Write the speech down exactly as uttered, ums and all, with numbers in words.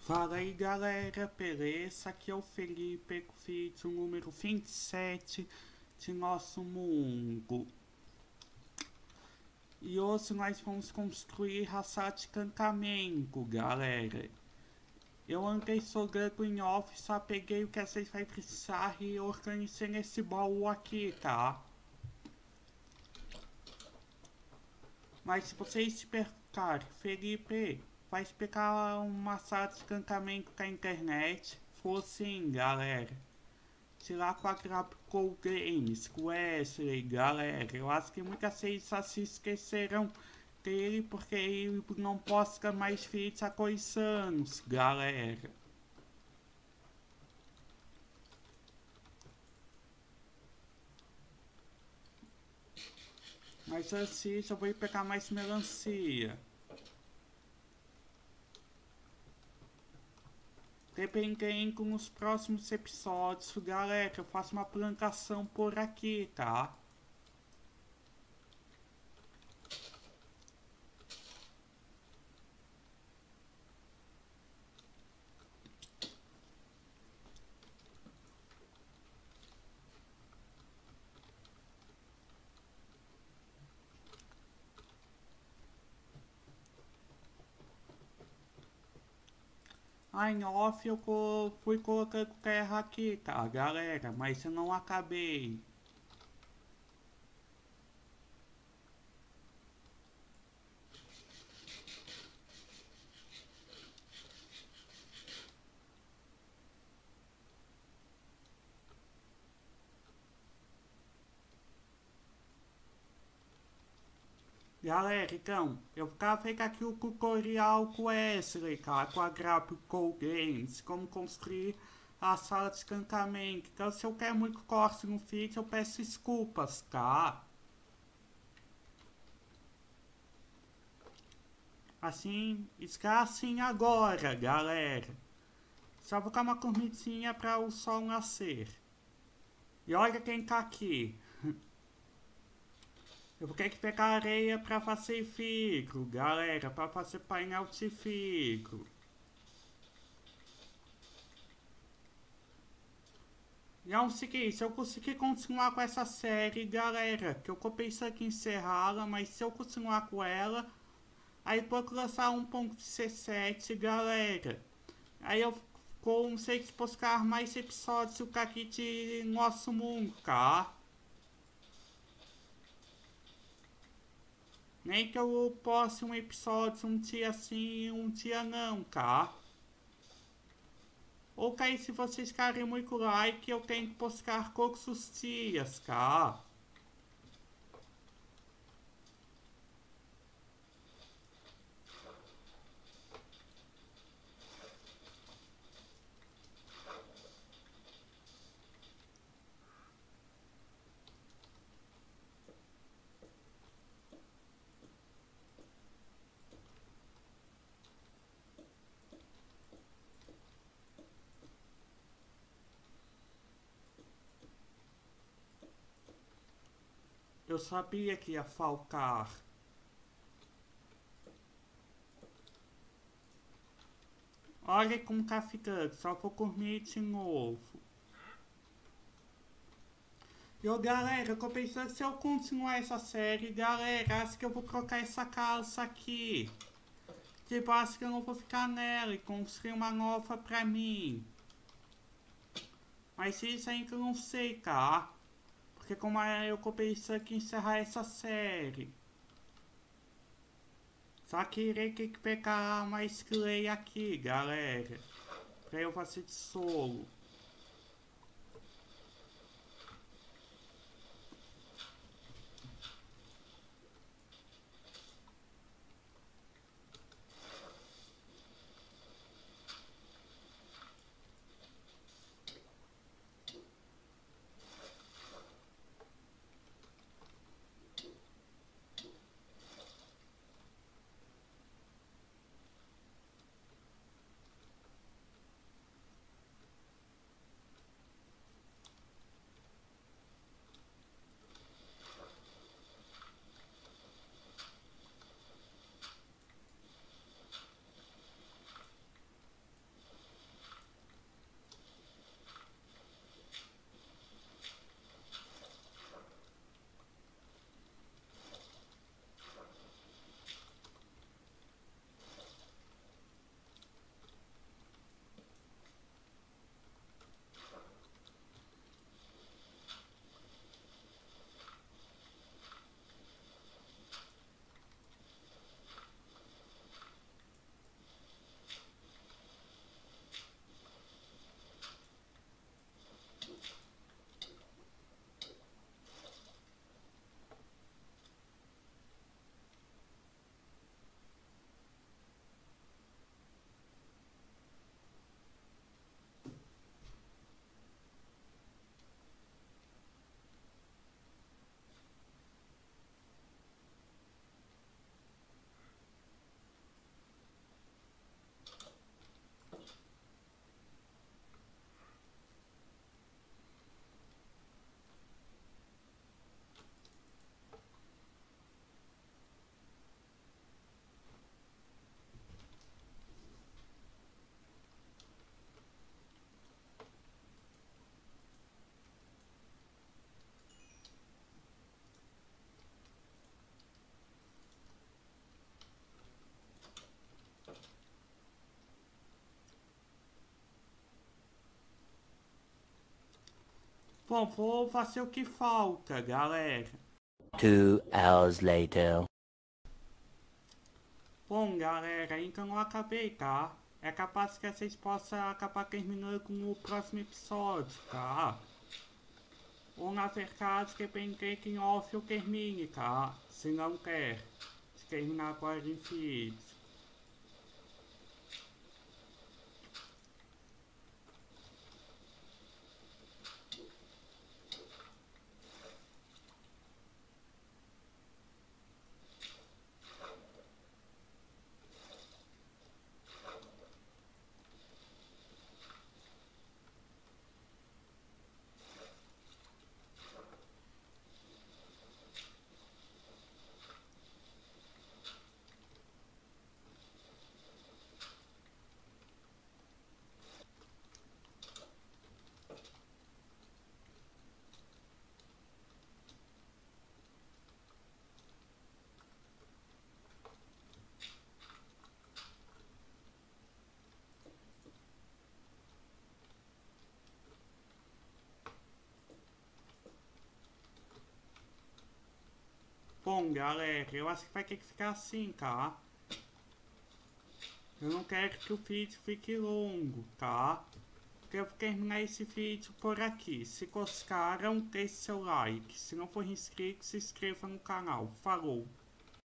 Fala aí galera, beleza? Aqui é o Felipe com o vídeo número vinte e sete de nosso mundo. E hoje nós vamos construir a sala de cantamento, galera. Eu andei jogando em off, só peguei o que vocês vão precisar e organizei nesse baú aqui, tá? Mas se vocês se perguntarem, Felipe, vai explicar uma sala de cantamento com a internet? For sim, galera. Tirar com a Graphical Games, com Wesley, galera. Eu acho que muitas vezes só se esqueceram dele porque ele não posta mais vídeos há dois anos, galera. Mas assim, eu vou pegar mais melancia. Dependendo nos próximos episódios, galera, eu faço uma plantação por aqui, tá? Ah, em off eu co fui colocando terra aqui, tá, galera? Mas eu não acabei. Galera, então, eu ficava feito aqui o tutorial com o Wesley, cara, com a Graphical Games, como construir a sala de escantamento. Então, se eu quero muito corte no vídeo, eu peço desculpas, tá? Assim, está assim agora, galera. Só vou dar uma comidinha para o sol nascer. E olha quem tá aqui. Eu vou ter que pegar areia para fazer vidro, galera, para fazer painel de vidro. E é o seguinte, se eu conseguir continuar com essa série, galera, que eu tô pensando em encerrá-la, mas se eu continuar com ela, aí vou lançar um ponto dezessete, galera. Aí eu consigo postar mais episódios aqui de nosso mundo, tá? Nem que eu poste um episódio um dia sim, um dia não, tá? Ou que aí se vocês querem muito like, eu tenho que postar todos os dias, tá? Eu sabia que ia faltar. Olha como tá ficando, só vou comer de novo. E ô galera, eu tô pensando se eu continuar essa série, galera, acho que eu vou trocar essa casa aqui. Tipo, acho que eu não vou ficar nela e construir uma nova pra mim. Mas isso ainda eu não sei, tá? Porque como eu tô pensando em encerrar essa série. Só que irei ter que pegar mais clay aqui, galera. Pra eu fazer de solo. Bom, vou fazer o que falta, galera. Two hours later. Bom, galera, ainda não acabei, tá? É capaz que vocês possam acabar terminando com o próximo episódio, tá? Ou na verdade, depender que em off eu termine, tá? Se não quer. Se terminar agora em vídeo. Bom, galera, eu acho que vai ter que ficar assim, tá? Eu não quero que o vídeo fique longo, tá? Eu vou terminar esse vídeo por aqui. Se gostaram, deixe seu like. Se não for inscrito, se inscreva no canal. Falou!